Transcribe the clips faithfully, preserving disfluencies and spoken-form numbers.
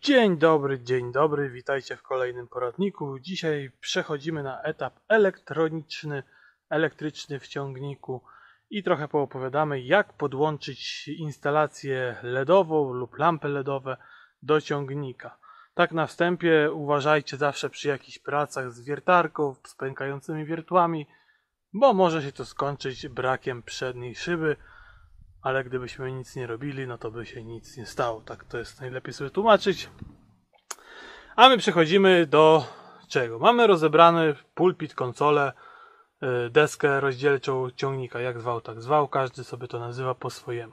Dzień dobry, dzień dobry, witajcie w kolejnym poradniku. Dzisiaj przechodzimy na etap elektroniczny, elektryczny w ciągniku i trochę poopowiadamy, jak podłączyć instalację LEDową lub lampy LEDowe do ciągnika. Tak na wstępie uważajcie zawsze przy jakichś pracach z wiertarką, z pękającymi wiertłami, bo może się to skończyć brakiem przedniej szyby, ale gdybyśmy nic nie robili, no to by się nic nie stało. Tak to jest najlepiej sobie tłumaczyć. A my przechodzimy do czego? Mamy rozebrany pulpit, konsolę, deskę rozdzielczą ciągnika. Jak zwał, tak zwał. Każdy sobie to nazywa po swojemu.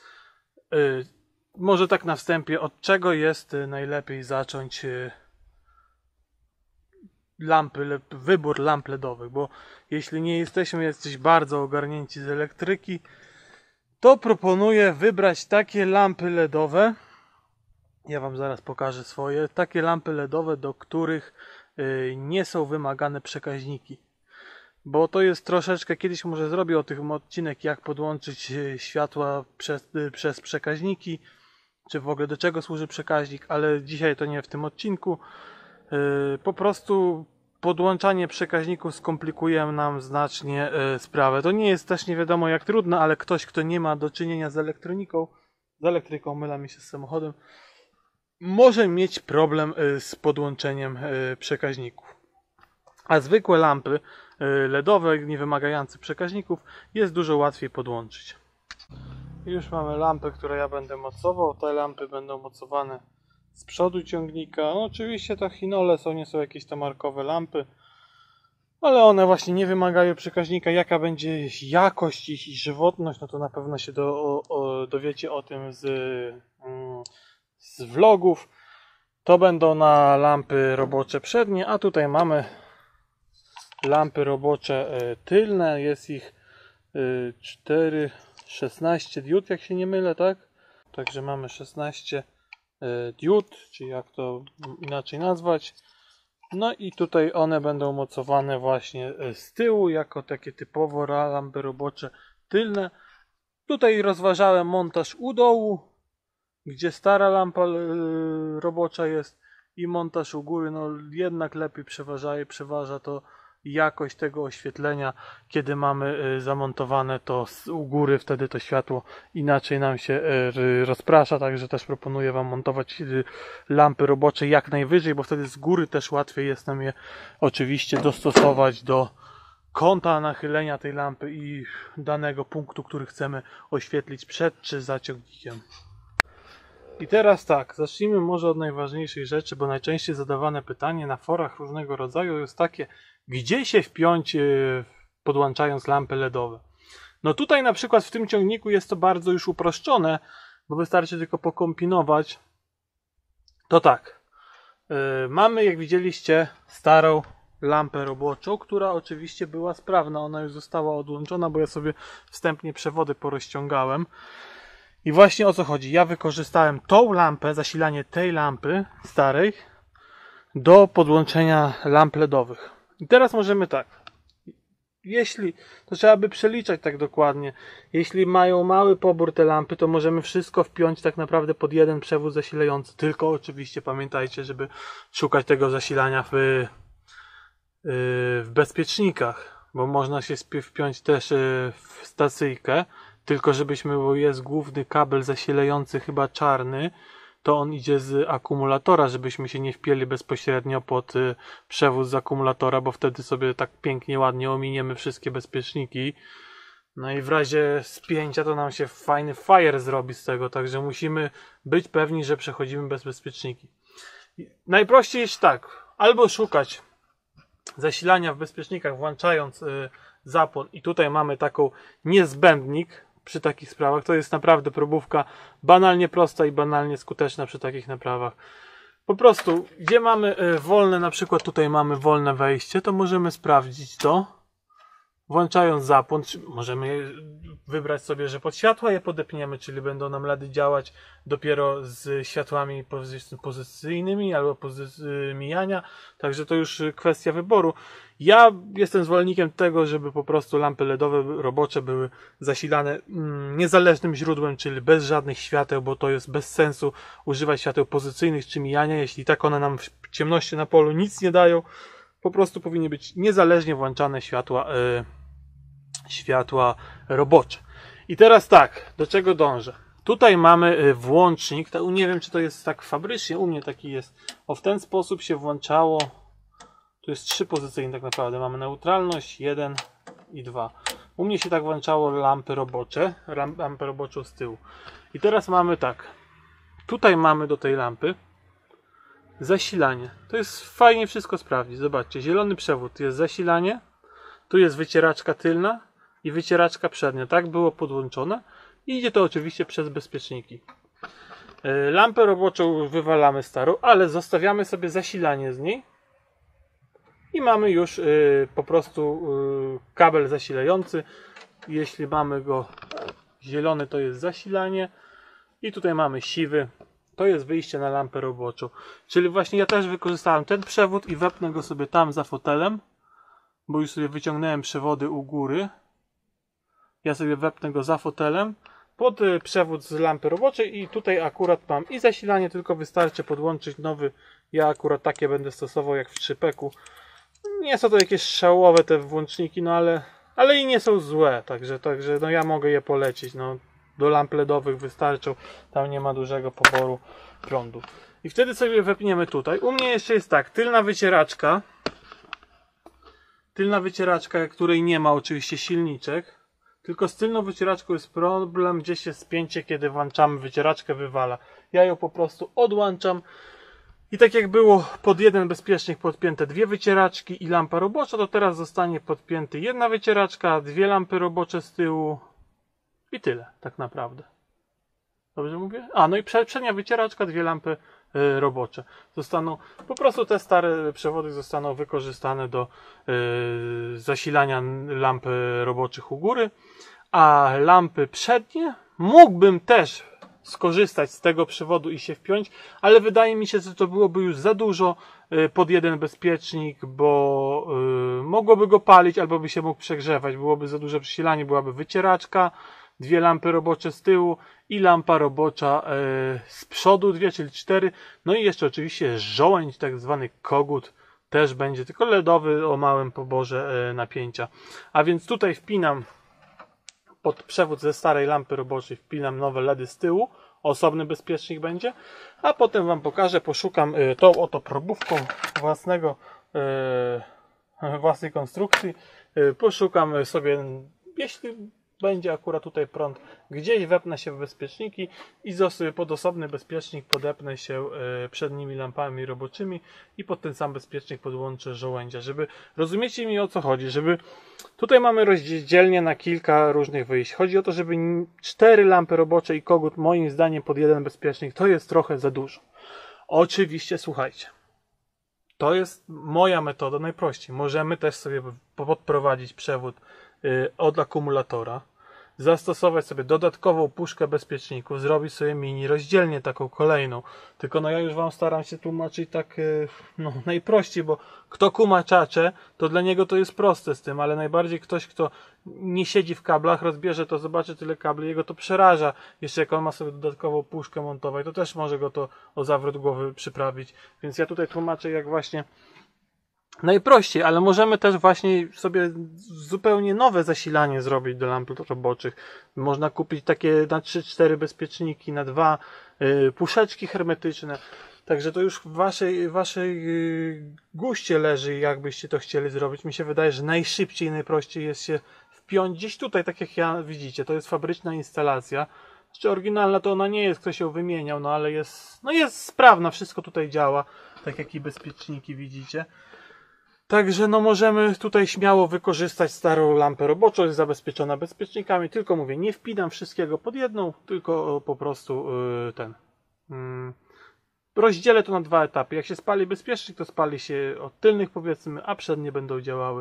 Może tak na wstępie, od czego jest najlepiej zacząć lampy, wybór lamp LEDowych, bo jeśli nie jesteśmy jacyś bardzo ogarnięci z elektryki, to proponuję wybrać takie lampy LEDowe, ja wam zaraz pokażę swoje, takie lampy LEDowe, do których nie są wymagane przekaźniki. Bo to jest troszeczkę, kiedyś może zrobię o tym odcinek, jak podłączyć światła przez, przez przekaźniki, czy w ogóle do czego służy przekaźnik, ale dzisiaj to nie w tym odcinku. Po prostu podłączanie przekaźników skomplikuje nam znacznie y, sprawę. To nie jest też nie wiadomo jak trudno, ale ktoś, kto nie ma do czynienia z elektroniką, z elektryką, myla mi się z samochodem, może mieć problem y, z podłączeniem y, przekaźników. A zwykłe lampy y, LEDowe, nie wymagające przekaźników, jest dużo łatwiej podłączyć. Już mamy lampy, które ja będę mocował. Te lampy będą mocowane z przodu ciągnika. No, oczywiście to chinole są, nie są jakieś tam markowe lampy, ale one właśnie nie wymagają przekaźnika. Jaka będzie jakość ich i żywotność, no to na pewno się do, o, o, dowiecie o tym z, mm, z vlogów. To będą na lampy robocze przednie, a tutaj mamy lampy robocze y, tylne. Jest ich y, cztery, szesnaście diod, jak się nie mylę, tak? Także mamy szesnaście diod, czy jak to inaczej nazwać. No i tutaj one będą mocowane właśnie z tyłu, jako takie typowo lampy robocze tylne. Tutaj rozważałem montaż u dołu, gdzie stara lampa robocza jest, i montaż u góry. No jednak lepiej przeważa, przeważa to jakość tego oświetlenia, kiedy mamy zamontowane to u góry, wtedy to światło inaczej nam się rozprasza, także też proponuję wam montować lampy robocze jak najwyżej, bo wtedy z góry też łatwiej jest nam je oczywiście dostosować do kąta nachylenia tej lampy i danego punktu, który chcemy oświetlić przed czy za ciągnikiem. I teraz tak, zacznijmy może od najważniejszej rzeczy, bo najczęściej zadawane pytanie na forach różnego rodzaju jest takie, gdzie się wpiąć podłączając lampy LEDowe. No tutaj na przykład w tym ciągniku jest to bardzo już uproszczone, bo wystarczy tylko pokombinować. To tak, yy, mamy, jak widzieliście, starą lampę roboczą, która oczywiście była sprawna, ona już została odłączona, bo ja sobie wstępnie przewody porozciągałem. I właśnie o co chodzi. Ja wykorzystałem tą lampę, zasilanie tej lampy starej do podłączenia lamp LEDowych. I teraz możemy tak. Jeśli, to trzeba by przeliczać tak dokładnie. Jeśli mają mały pobór te lampy, to możemy wszystko wpiąć tak naprawdę pod jeden przewód zasilający. Tylko oczywiście pamiętajcie, żeby szukać tego zasilania w, w bezpiecznikach, bo można się wpiąć też w stacyjkę. Tylko żebyśmy, bo jest główny kabel zasilający chyba czarny, to on idzie z akumulatora, żebyśmy się nie wpięli bezpośrednio pod y, przewód z akumulatora, bo wtedy sobie tak pięknie, ładnie ominiemy wszystkie bezpieczniki. No i w razie spięcia to nam się fajny fire zrobi z tego, także musimy być pewni, że przechodzimy bez bezpieczniki. Najprościej jest tak, albo szukać zasilania w bezpiecznikach, włączając y, zapłon, i tutaj mamy taką niezbędnik. Przy takich sprawach to jest naprawdę próbówka banalnie prosta i banalnie skuteczna przy takich naprawach. Po prostu, gdzie mamy wolne, na przykład tutaj mamy wolne wejście, to możemy sprawdzić to. włączając zapłon, możemy wybrać sobie, że pod światła je podepniemy, czyli będą nam LEDy działać dopiero z światłami pozycyjnymi albo pozy- mijania, także to już kwestia wyboru. Ja jestem zwolennikiem tego, żeby po prostu lampy LEDowe robocze były zasilane mm, niezależnym źródłem, czyli bez żadnych świateł, bo to jest bez sensu używać świateł pozycyjnych czy mijania, jeśli tak one nam w ciemności na polu nic nie dają. Po prostu powinny być niezależnie włączane światła, yy, światła robocze. I teraz tak, do czego dążę? Tutaj mamy włącznik, nie wiem czy to jest tak fabrycznie, u mnie taki jest. O, w ten sposób się włączało, tu jest trzy pozycyjne tak naprawdę, mamy neutralność, jeden i dwa. U mnie się tak włączało lampy robocze, lampę roboczą z tyłu. I teraz mamy tak, tutaj mamy do tej lampy zasilanie. To jest fajnie wszystko sprawdzić. Zobaczcie, zielony przewód jest zasilanie, tu jest wycieraczka tylna i wycieraczka przednia. Tak było podłączone i idzie to oczywiście przez bezpieczniki. Lampę roboczą wywalamy starą, ale zostawiamy sobie zasilanie z niej i mamy już yy, po prostu yy, kabel zasilający. Jeśli mamy go zielony, to jest zasilanie i tutaj mamy siwy. To jest wyjście na lampę roboczą. Czyli właśnie ja też wykorzystałem ten przewód i wepnę go sobie tam za fotelem, bo już sobie wyciągnąłem przewody u góry. Ja sobie wepnę go za fotelem pod przewód z lampy roboczej i tutaj akurat mam i zasilanie, tylko wystarczy podłączyć nowy. Ja akurat takie będę stosował jak w trzy peku. Nie są to jakieś szałowe te włączniki, no ale, ale i nie są złe, także, także no ja mogę je polecić. No. Do lamp LEDowych wystarczą, tam nie ma dużego poboru prądu. I wtedy sobie wepniemy tutaj. U mnie jeszcze jest tak, tylna wycieraczka, tylna wycieraczka, której nie ma oczywiście silniczek, tylko z tylną wycieraczką jest problem, gdzie się spięcie, kiedy włączamy wycieraczkę, wywala. Ja ją po prostu odłączam i tak jak było pod jeden bezpiecznik podpięte dwie wycieraczki i lampa robocza, to teraz zostanie podpięty jedna wycieraczka, dwie lampy robocze z tyłu, i tyle, tak naprawdę. Dobrze mówię? A, no i przednia wycieraczka, dwie lampy y, robocze. Zostaną, po prostu te stare przewody zostaną wykorzystane do y, zasilania lamp roboczych u góry, a lampy przednie mógłbym też skorzystać z tego przewodu i się wpiąć, ale wydaje mi się, że to byłoby już za dużo y, pod jeden bezpiecznik, bo y, mogłoby go palić albo by się mógł przegrzewać, byłoby za duże przesilanie, byłaby wycieraczka, dwie lampy robocze z tyłu i lampa robocza e, z przodu, dwie, czyli cztery. No i jeszcze oczywiście żołędź, tak zwany kogut, też będzie, tylko LEDowy o małym poborze e, napięcia. A więc tutaj wpinam pod przewód ze starej lampy roboczej, wpinam nowe LEDy z tyłu, osobny bezpiecznik będzie, a potem Wam pokażę, poszukam e, tą oto probówką własnego, e, własnej konstrukcji, e, poszukam sobie, jeśli będzie akurat tutaj prąd, gdzieś wepnę się w bezpieczniki i pod osobny bezpiecznik podepnę się przednimi lampami roboczymi i pod ten sam bezpiecznik podłączę żołędzia, żeby rozumiecie mi o co chodzi, żeby tutaj mamy rozdzielnie na kilka różnych wyjść. Chodzi o to, żeby cztery lampy robocze i kogut moim zdaniem pod jeden bezpiecznik to jest trochę za dużo. Oczywiście słuchajcie, to jest moja metoda najprościej. Możemy też sobie podprowadzić przewód od akumulatora, zastosować sobie dodatkową puszkę bezpieczników, zrobić sobie mini rozdzielnie taką kolejną. Tylko no ja już Wam staram się tłumaczyć tak no, najprościej, bo kto kuma czacze, to dla niego to jest proste z tym, ale najbardziej ktoś, kto nie siedzi w kablach, rozbierze to, zobaczy tyle kabli, jego to przeraża. Jeszcze jak on ma sobie dodatkową puszkę montować, to też może go to o zawrót głowy przyprawić. Więc ja tutaj tłumaczę jak właśnie najprościej, ale możemy też właśnie sobie zupełnie nowe zasilanie zrobić do lamp roboczych. Można kupić takie na trzy cztery bezpieczniki, na dwa yy, puszeczki hermetyczne. Także to już w waszej, waszej yy, guście leży, jakbyście to chcieli zrobić. Mi się wydaje, że najszybciej i najprościej jest się wpiąć gdzieś tutaj, tak jak ja widzicie. To jest fabryczna instalacja. Jeszcze oryginalna to ona nie jest, ktoś ją wymieniał, no ale jest, no jest sprawna, wszystko tutaj działa, tak jak i bezpieczniki widzicie. Także no możemy tutaj śmiało wykorzystać starą lampę roboczą, jest zabezpieczona bezpiecznikami, tylko mówię, nie wpinam wszystkiego pod jedną, tylko po prostu yy, ten. Yy, rozdzielę to na dwa etapy. Jak się spali bezpiecznik, to spali się od tylnych powiedzmy, a przednie będą działały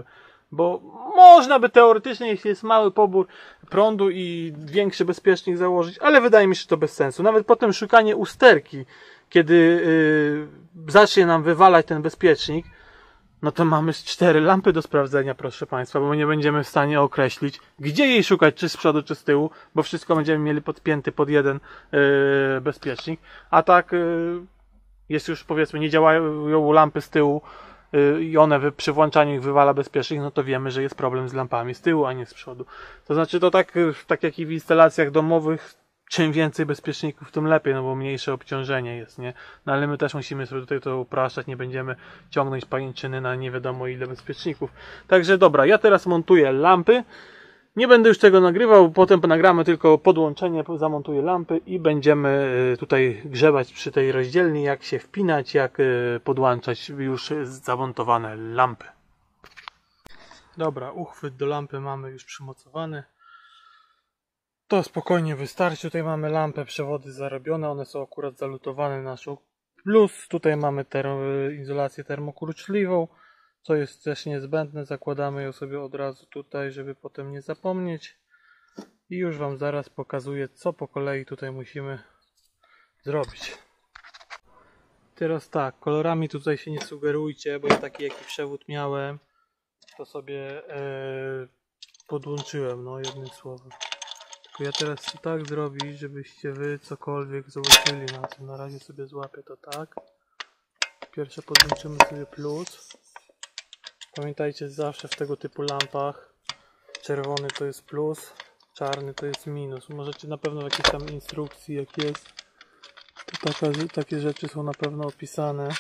Bo można by teoretycznie, jeśli jest mały pobór prądu i większy bezpiecznik założyć, ale wydaje mi się, że to bez sensu. Nawet potem szukanie usterki, kiedy yy, zacznie nam wywalać ten bezpiecznik, no to mamy cztery lampy do sprawdzenia, proszę Państwa, bo my nie będziemy w stanie określić, gdzie jej szukać, czy z przodu, czy z tyłu, bo wszystko będziemy mieli podpięty pod jeden yy, bezpiecznik. A tak yy, jest już, powiedzmy, nie działają lampy z tyłu yy, i one wy, przy włączaniu ich wywala bezpiecznik, no to wiemy, że jest problem z lampami z tyłu, a nie z przodu. To znaczy to tak, yy, tak jak i w instalacjach domowych, czym więcej bezpieczników, tym lepiej, no bo mniejsze obciążenie jest, nie? No ale my też musimy sobie tutaj to upraszczać, nie będziemy ciągnąć pajęczyny na nie wiadomo ile bezpieczników. Także dobra, ja teraz montuję lampy. Nie będę już tego nagrywał, potem nagramy tylko podłączenie, zamontuję lampy i będziemy tutaj grzebać przy tej rozdzielni, jak się wpinać, jak podłączać już zamontowane lampy. Dobra, uchwyt do lampy mamy już przymocowany. To spokojnie wystarczy. Tutaj mamy lampę, przewody zarobione, one są akurat zalutowane na naszą plus. Tutaj mamy termo, izolację termokurczliwą, co jest też niezbędne. Zakładamy ją sobie od razu tutaj, żeby potem nie zapomnieć. I już Wam zaraz pokazuję, co po kolei tutaj musimy zrobić. Teraz tak, kolorami tutaj się nie sugerujcie, bo ja taki jaki przewód miałem, to sobie e, podłączyłem, no jednym słowem. Ja teraz chcę tak zrobić, żebyście wy cokolwiek zobaczyli na tym. Na razie sobie złapię to tak. Pierwsze podłączymy sobie plus. Pamiętajcie, zawsze w tego typu lampach czerwony to jest plus, czarny to jest minus. Możecie na pewno w jakiejś tam instrukcji, jak jest, to taka, takie rzeczy są na pewno opisane.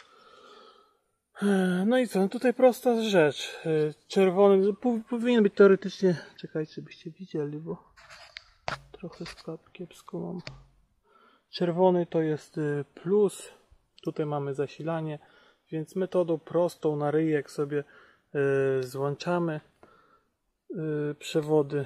No i co, no tutaj prosta rzecz. Czerwony powinien być teoretycznie, czekajcie, żebyście widzieli, bo trochę kiepsko mam. Czerwony to jest plus, tutaj mamy zasilanie, więc metodą prostą na ryjek sobie y, złączamy y, przewody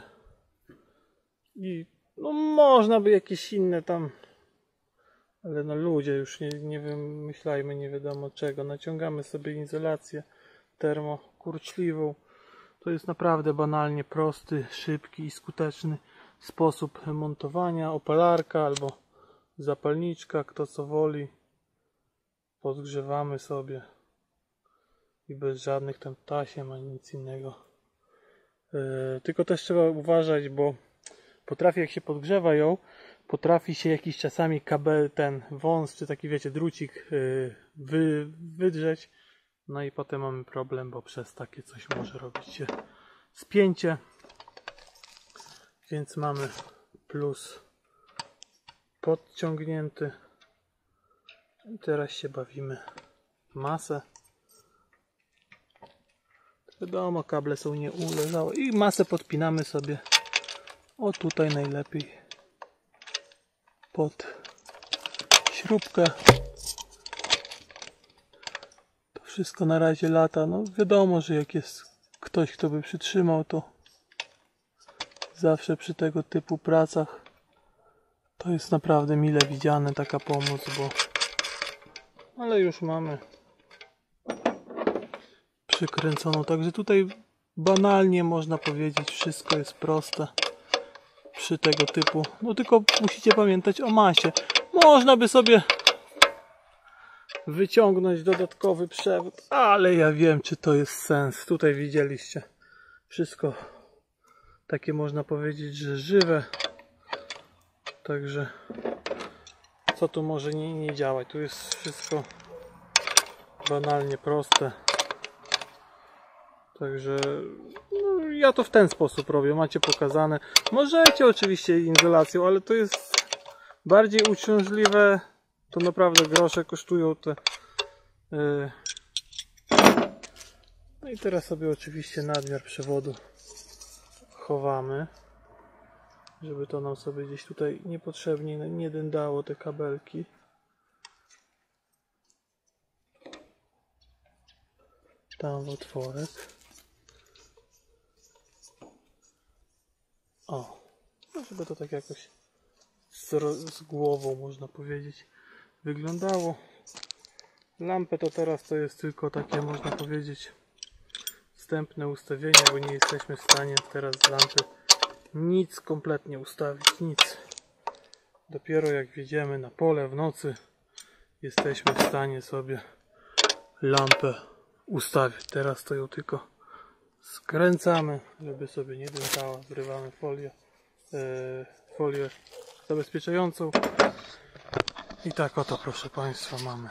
i no można by jakieś inne tam, ale no ludzie, już nie, nie wymyślajmy nie wiadomo czego. Naciągamy sobie izolację termokurczliwą. To jest naprawdę banalnie prosty, szybki i skuteczny sposób montowania. Opalarka albo zapalniczka, kto co woli. Podgrzewamy sobie i bez żadnych tam tasiem ani nic innego. Yy, tylko też trzeba uważać, bo potrafi, jak się podgrzewa ją, potrafi się jakiś czasami kabel, ten wąs, czy taki wiecie, drucik yy, wy, wydrzeć. No i potem mamy problem, bo przez takie coś może robić się spięcie. Więc mamy plus podciągnięty. I teraz się bawimy w masę. Wiadomo, kable są nieuleżałe. I masę podpinamy sobie o tutaj najlepiej pod śrubkę. To wszystko na razie lata. No wiadomo, że jak jest ktoś, kto by przytrzymał, to zawsze przy tego typu pracach to jest naprawdę mile widziane taka pomoc, bo ale już mamy przykręconą, także tutaj banalnie można powiedzieć, wszystko jest proste przy tego typu, no tylko musicie pamiętać o masie. Można by sobie wyciągnąć dodatkowy przewód, ale ja wiem, czy to jest sens. Tutaj widzieliście wszystko takie, można powiedzieć, że żywe, także co tu może nie, nie działać, tu jest wszystko banalnie proste. Także no, ja to w ten sposób robię, macie pokazane. Możecie oczywiście izolacją, ale to jest bardziej uciążliwe. To naprawdę grosze kosztują te. Yy. No i teraz sobie oczywiście nadmiar przewodu chowamy, żeby to nam sobie gdzieś tutaj niepotrzebnie nie dędało te kabelki. Tam w otworek. O, no żeby to tak jakoś z, z głową, można powiedzieć, wyglądało. Lampę to teraz to jest tylko takie, można powiedzieć, wstępne ustawienia, bo nie jesteśmy w stanie teraz z lampy nic kompletnie ustawić, nic. Dopiero jak wjedziemy na pole w nocy, jesteśmy w stanie sobie lampę ustawić. Teraz to ją tylko skręcamy, żeby sobie nie dętała, zrywamy folię, yy, folię zabezpieczającą i tak oto, proszę Państwa, mamy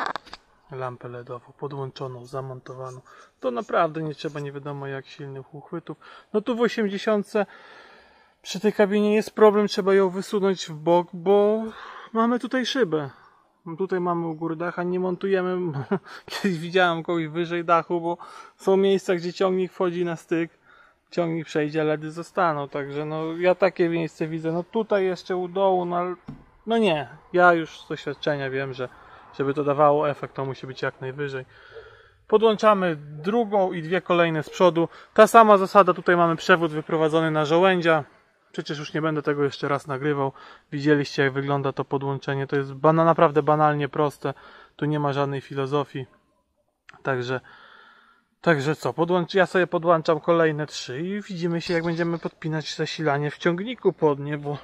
lampę ledową podłączoną, zamontowaną. To naprawdę nie trzeba nie wiadomo jak silnych uchwytów. No tu w osiemdziesiątce przy tej kabinie jest problem, trzeba ją wysunąć w bok, bo mamy tutaj szybę. Tutaj mamy u góry dacha, nie montujemy, kiedyś widziałem kogoś wyżej dachu, bo są miejsca, gdzie ciągnik wchodzi na styk, ciągnik przejdzie, ledy zostaną, także no ja takie miejsce widzę. No tutaj jeszcze u dołu, no, no nie, ja już z doświadczenia wiem, że żeby to dawało efekt, to musi być jak najwyżej. Podłączamy drugą i dwie kolejne z przodu. Ta sama zasada, tutaj mamy przewód wyprowadzony na żołędzia. Przecież już nie będę tego jeszcze raz nagrywał. Widzieliście jak wygląda to podłączenie. To jest bana, naprawdę banalnie proste. Tu nie ma żadnej filozofii. Także, także co? Podłącz, ja sobie podłączam kolejne trzy i widzimy się jak będziemy podpinać zasilanie w ciągniku pod nie, bo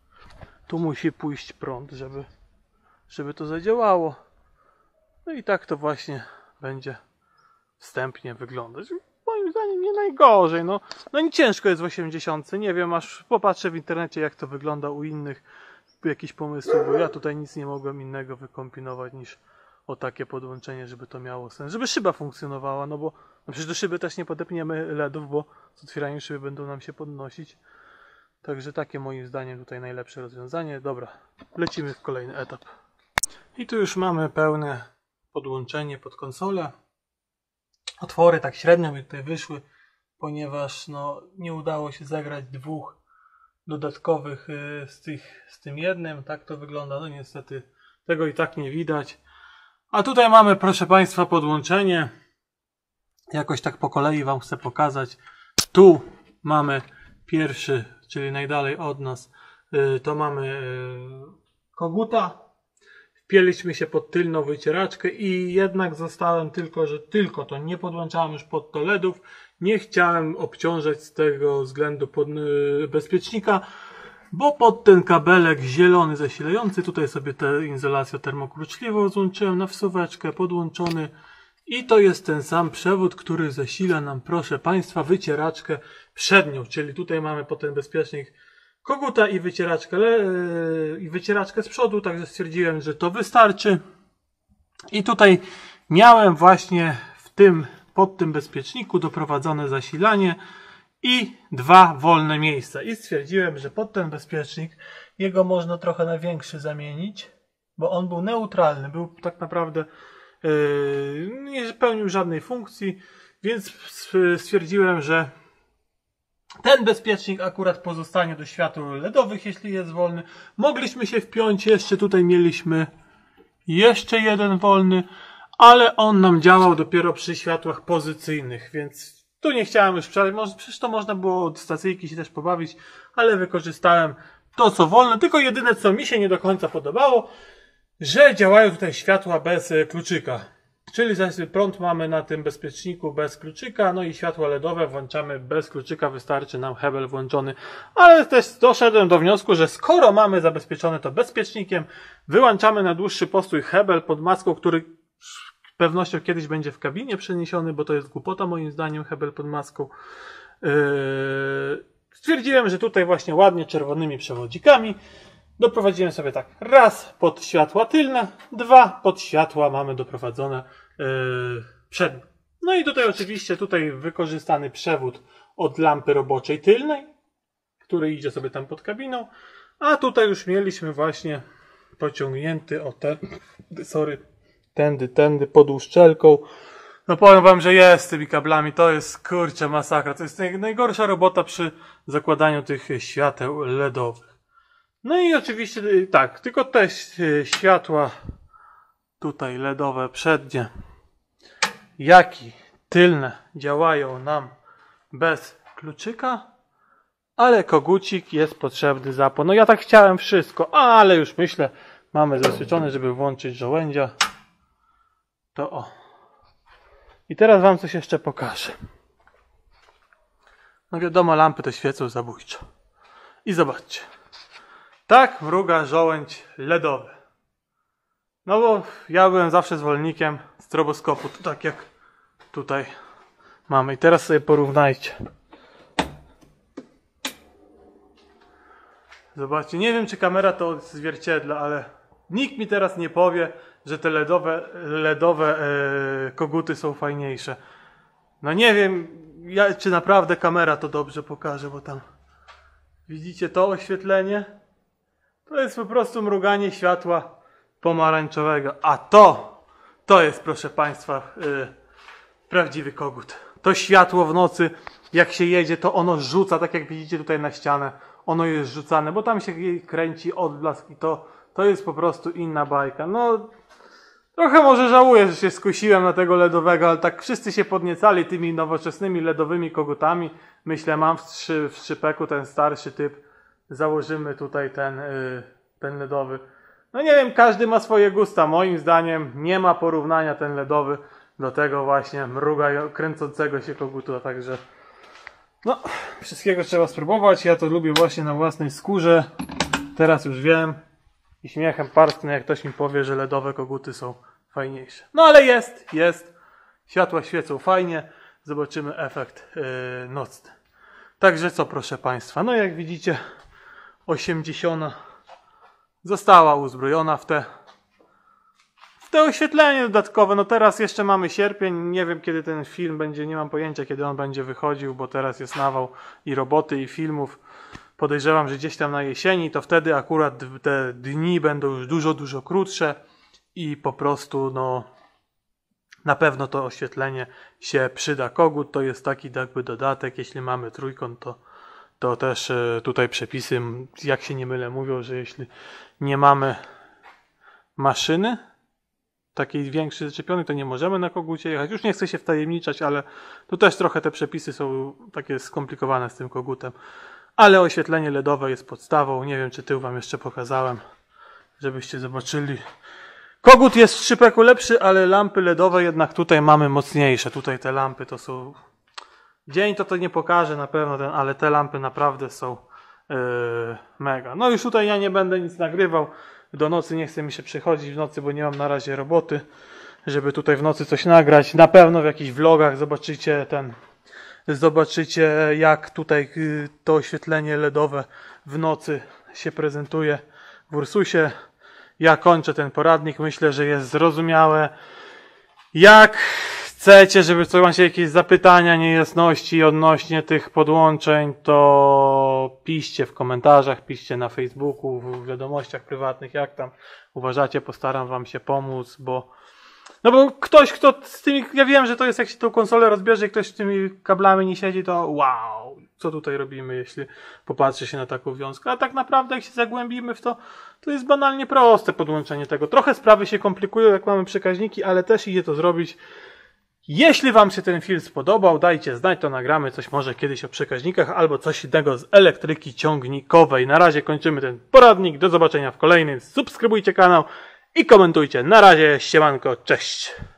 tu musi pójść prąd, żeby, żeby to zadziałało. No i tak to właśnie będzie wstępnie wyglądać. Moim zdaniem nie najgorzej. No, no nie ciężko jest w osiemdziesiątce. Nie wiem, aż popatrzę w internecie jak to wygląda u innych. Jakiś pomysł, bo ja tutaj nic nie mogłem innego wykombinować niż o takie podłączenie, żeby to miało sens. Żeby szyba funkcjonowała, no bo no przecież do szyby też nie podepniemy ledów, bo z otwieraniem szyby będą nam się podnosić. Także takie moim zdaniem tutaj najlepsze rozwiązanie. Dobra, lecimy w kolejny etap. I tu już mamy pełne podłączenie pod konsolę. Otwory tak średnio mi tutaj wyszły, ponieważ no, nie udało się zagrać dwóch dodatkowych y, z, tych, z tym jednym. Tak to wygląda. No niestety tego i tak nie widać. A tutaj mamy, proszę Państwa, podłączenie. Jakoś tak po kolei Wam chcę pokazać. Tu mamy pierwszy, czyli najdalej od nas, y, to mamy y, koguta. Wpięliśmy się pod tylną wycieraczkę i jednak zostałem tylko, że tylko to nie podłączałem już pod to ledów. Nie chciałem obciążać z tego względu pod, yy, bezpiecznika, bo pod ten kabelek zielony zasilający, tutaj sobie tę izolację termokruczliwą złączyłem na wsuweczkę, podłączony i to jest ten sam przewód, który zasila nam, proszę Państwa, wycieraczkę przednią, czyli tutaj mamy pod ten bezpiecznik koguta i wycieraczkę, yy, i wycieraczkę z przodu, także stwierdziłem, że to wystarczy. I tutaj miałem właśnie w tym, pod tym bezpieczniku doprowadzone zasilanie i dwa wolne miejsca. I stwierdziłem, że pod ten bezpiecznik jego można trochę na większy zamienić, bo on był neutralny, był tak naprawdę yy, nie pełnił żadnej funkcji, więc stwierdziłem, że ten bezpiecznik akurat pozostanie do świateł ledowych, jeśli jest wolny. Mogliśmy się wpiąć, jeszcze tutaj mieliśmy jeszcze jeden wolny, ale on nam działał dopiero przy światłach pozycyjnych, więc tu nie chciałem już przerwać. Może, przecież to można było od stacyjki się też pobawić, ale wykorzystałem to co wolne, tylko jedyne co mi się nie do końca podobało, że działają tutaj światła bez kluczyka. Czyli zaś prąd mamy na tym bezpieczniku bez kluczyka, no i światła ledowe włączamy bez kluczyka, wystarczy nam hebel włączony. Ale też doszedłem do wniosku, że skoro mamy zabezpieczone to bezpiecznikiem, wyłączamy na dłuższy postój hebel pod maską, który z pewnością kiedyś będzie w kabinie przeniesiony, bo to jest głupota moim zdaniem, hebel pod maską. Yy... Stwierdziłem, że tutaj właśnie ładnie czerwonymi przewodzikami doprowadziłem sobie tak, raz pod światła tylne, dwa pod światła mamy doprowadzone yy, przednie. No i tutaj oczywiście tutaj wykorzystany przewód od lampy roboczej tylnej, który idzie sobie tam pod kabiną, a tutaj już mieliśmy właśnie pociągnięty o ten, sorry, tędy, tędy pod uszczelką. No powiem Wam, że jest z tymi kablami, to jest kurczę masakra, to jest najgorsza robota przy zakładaniu tych świateł ledowych. No i oczywiście tak, tylko te światła tutaj ledowe przednie, jak i tylne działają nam bez kluczyka, ale kogucik jest potrzebny zapłon. No ja tak chciałem wszystko, ale już myślę, mamy zabezpieczone, żeby włączyć żołędzia. To o. I teraz Wam coś jeszcze pokażę. No wiadomo, lampy to świecą zabójczo. I zobaczcie. Tak mruga żołędź ledowy. No bo ja byłem zawsze zwolennikiem stroboskopu, to tak jak tutaj mamy. I teraz sobie porównajcie. Zobaczcie, nie wiem czy kamera to odzwierciedla, ale nikt mi teraz nie powie, że te ledowe, ledowe e, koguty są fajniejsze. No nie wiem, ja, czy naprawdę kamera to dobrze pokaże, bo tam widzicie to oświetlenie? To jest po prostu mruganie światła pomarańczowego. A to, to jest, proszę Państwa, yy, prawdziwy kogut. To światło w nocy, jak się jedzie, to ono rzuca, tak jak widzicie tutaj na ścianę. Ono jest rzucane, bo tam się kręci odblask i to, to jest po prostu inna bajka. No, trochę może żałuję, że się skusiłem na tego ledowego, ale tak wszyscy się podniecali tymi nowoczesnymi ledowymi kogutami. Myślę, mam w, trzy, w trzypeku ten starszy typ. Założymy tutaj ten, yy, ten ledowy. No nie wiem, każdy ma swoje gusta. Moim zdaniem nie ma porównania ten ledowy do tego właśnie mruga kręcącego się kogutu. Także no, wszystkiego trzeba spróbować. Ja to lubię właśnie na własnej skórze. Teraz już wiem i śmiechem parsknę, jak ktoś mi powie, że ledowe koguty są fajniejsze. No ale jest, jest. Światła świecą fajnie. Zobaczymy efekt yy, nocny. Także co, proszę Państwa, no jak widzicie, osiemdziesiąt została uzbrojona w te w te oświetlenie dodatkowe. No teraz jeszcze mamy sierpień, nie wiem kiedy ten film będzie, nie mam pojęcia kiedy on będzie wychodził, bo teraz jest nawał i roboty i filmów. Podejrzewam, że gdzieś tam na jesieni, to wtedy akurat te dni będą już dużo, dużo krótsze i po prostu no na pewno to oświetlenie się przyda. Kogut to jest taki jakby dodatek, jeśli mamy trójkąt, to, to też tutaj przepisy, jak się nie mylę, mówią, że jeśli nie mamy maszyny takiej większej zaczepiony, to nie możemy na kogucie jechać. Już nie chcę się wtajemniczać, ale tu też trochę te przepisy są takie skomplikowane z tym kogutem. Ale oświetlenie ledowe jest podstawą. Nie wiem, czy tył wam jeszcze pokazałem, żebyście zobaczyli. Kogut jest w trzypeku lepszy, ale lampy ledowe jednak tutaj mamy mocniejsze. Tutaj te lampy to są... Dzień to to nie pokaże na pewno, ten, ale te lampy naprawdę są yy, mega. No już tutaj ja nie będę nic nagrywał. Do nocy nie chce mi się przychodzić w nocy, bo nie mam na razie roboty, żeby tutaj w nocy coś nagrać. Na pewno w jakichś vlogach zobaczycie ten... Zobaczycie jak tutaj yy, to oświetlenie ledowe w nocy się prezentuje w Ursusie. Ja kończę ten poradnik. Myślę, że jest zrozumiałe. Jak chcecie, żeby co macie jakieś zapytania, niejasności odnośnie tych podłączeń, to piszcie w komentarzach, piszcie na Facebooku, w wiadomościach prywatnych, jak tam uważacie. Postaram wam się pomóc, bo no bo ktoś, kto z tymi, ja wiem, że to jest jak się tą konsolę rozbierze i ktoś z tymi kablami nie siedzi, to wow, co tutaj robimy, jeśli popatrzy się na taką wiązkę. A tak naprawdę jak się zagłębimy w to, to jest banalnie proste podłączenie tego. Trochę sprawy się komplikują, jak mamy przekaźniki, ale też idzie to zrobić. Jeśli wam się ten film spodobał, dajcie znać, to nagramy coś może kiedyś o przekaźnikach albo coś innego z elektryki ciągnikowej. Na razie kończymy ten poradnik, do zobaczenia w kolejnym. Subskrybujcie kanał i komentujcie. Na razie, siemanko, cześć!